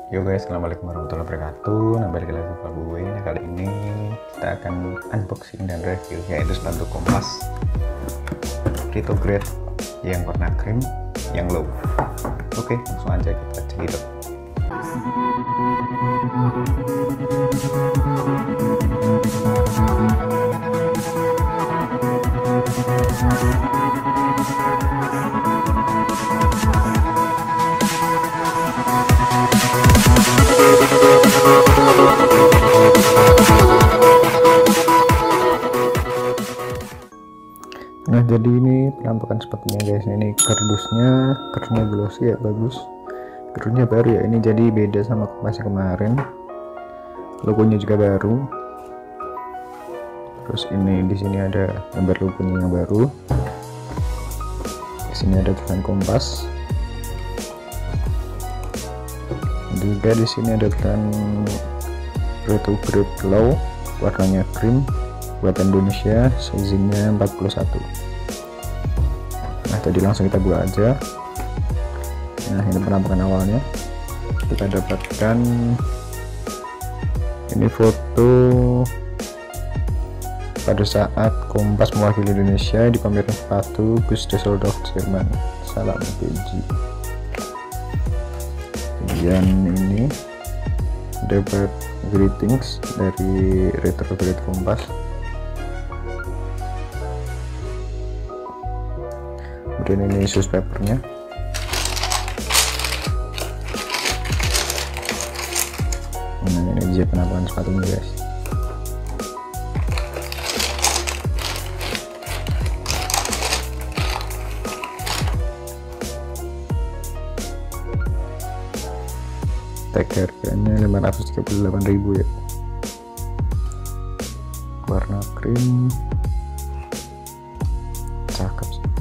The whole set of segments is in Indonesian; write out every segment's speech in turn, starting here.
Yo guys, assalamualaikum warahmatullahi wabarakatuh. Nah, balik lagi ke gue. Nah, kali ini kita akan unboxing dan review yaitu sepatu Kompas Rito Grade yang warna krim yang low. Oke, langsung aja kita cekidot. Nah, jadi ini penampakan sepatunya guys. Ini kardusnya glossy ya, bagus. Kardusnya baru ya, ini jadi beda sama Kompas kemarin. Logonya juga baru. Terus ini di sini ada gambar logonya yang baru. Di sini ada tulisan Kompas. Juga di sini ada tulisan Rito Grade Low, warnanya krim, buatan Indonesia, sizingnya 41. Nah, tadi langsung kita buka aja. Nah, ini penampakan awalnya. Kita dapatkan ini foto pada saat Kompas mewakili Indonesia di pameran sepatu Gus Düsseldorf, Jerman. Salam PG. Kemudian ini dapat greetings dari Rito Grade Kompas. Kemudian ini sus papernya. Nah, ini dia penampakan sepatunya guys. Tag harganya 538.000 ya, warna krim, cakep sih.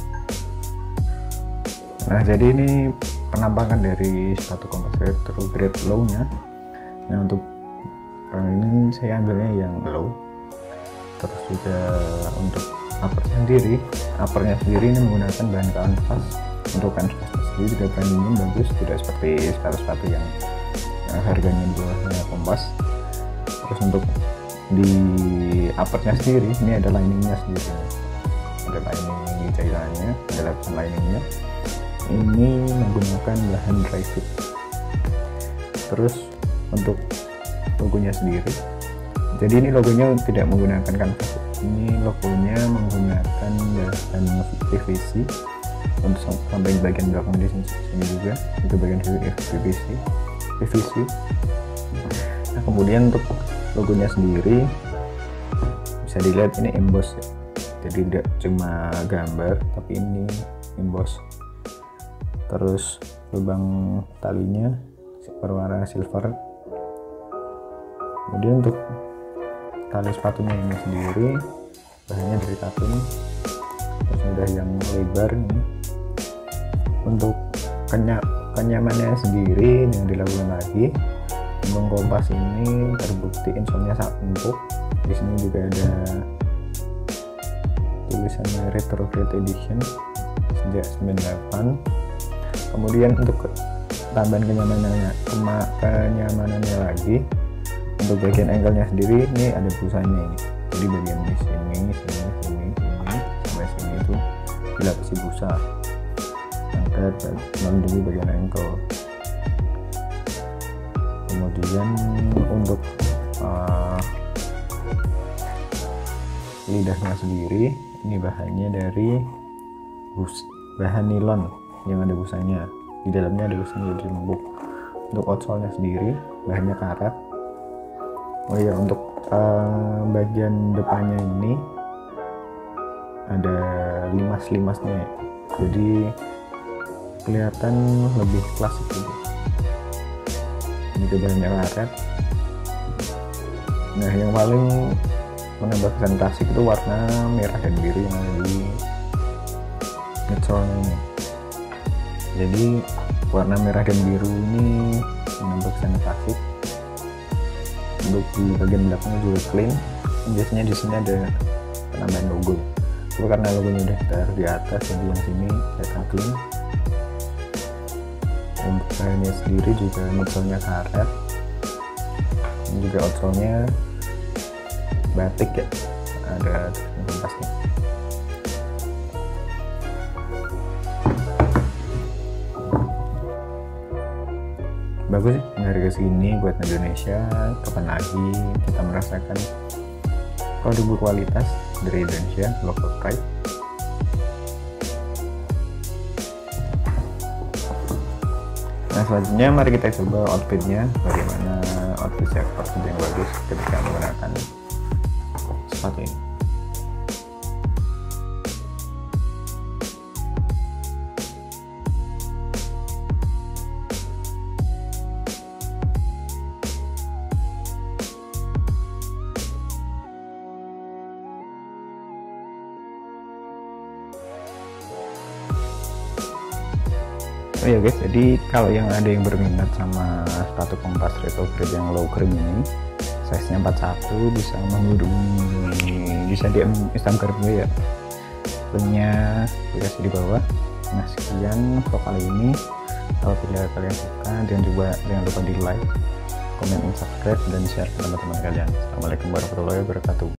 Nah, jadi ini penampakan dari sepatu Kompas Rito Grade Low nya. Nah, untuk ini saya ambilnya yang low. Terus juga untuk uppernya sendiri ini menggunakan bahan kanvas. Untuk kanvas sendiri juga brandingnya bagus, tidak seperti sepatu-sepatu yang harganya di bawahnya Kompas. Terus untuk di uppernya sendiri ini ada liningnya sendiri, ada lining jahitannya, ada lapisan liningnya. Ini menggunakan bahan dry fit. Terus untuk logonya sendiri, jadi ini logonya tidak menggunakan kanvas, ini logonya menggunakan bahan PVC. Untuk sampai bagian belakang di sini juga itu bagian PVC. Nah, kemudian untuk logonya sendiri bisa dilihat ini emboss ya, jadi tidak cuma gambar tapi ini emboss. Terus lubang talinya berwarna silver. Kemudian untuk tali sepatunya ini sendiri bahannya dari katun. Terus ada yang lebar ini. Untuk kenyamanannya sendiri yang dilakukan lagi, untuk Kompas ini terbukti insole-nya sangat empuk. Di sini juga ada tulisannya Rito Grade Edition sejak 98. Kemudian untuk tambahan kenyamanannya lagi, untuk bagian ankle-nya sendiri ini ada busanya ini. Jadi bagian di sini sampai sini itu dilapisi busa agar melindungi bagian ankle. Kemudian untuk lidahnya sendiri ini bahannya dari bahan nilon yang ada busanya, di dalamnya ada busanya jadi lembut. Untuk outsole-nya sendiri bahannya karet. Oh iya, untuk bagian depannya ini ada limas-limasnya ya. Jadi kelihatan lebih klasik gitu. Ini bahannya karet. Nah, yang paling menambah kesan klasik itu warna merah dan biru yang ada di midsole ini. Jadi warna merah dan biru ini menambah kesan klasik. Untuk di bagian belakangnya juga clean. Biasanya di sini ada penambahan logo, tapi karena logonya udah ditaruh di atas, jadi yang sini kelihatan clean. Untuk bahannya sendiri juga midsole-nya karet, ini juga outsole-nya batik ya, ada kompasnya. Bagus sih harga segini buat Indonesia. Kapan lagi kita merasakan produk berkualitas dari Indonesia, local pride. Nah, selanjutnya mari kita coba outfitnya, bagaimana outfit yang bagus ketika menggunakan sepatu ini. Oh ya guys, jadi kalau yang ada yang berminat sama sepatu kompas retro grade yang low cream ini, size nya 41, bisa menghubungi, bisa DM Instagram gue ya, linknya dikasih di bawah. Nah, sekian untuk kali ini. Kalau tidak kalian suka, jangan lupa di like, comment, subscribe, dan share ke teman-teman kalian. Assalamualaikum warahmatullahi wabarakatuh.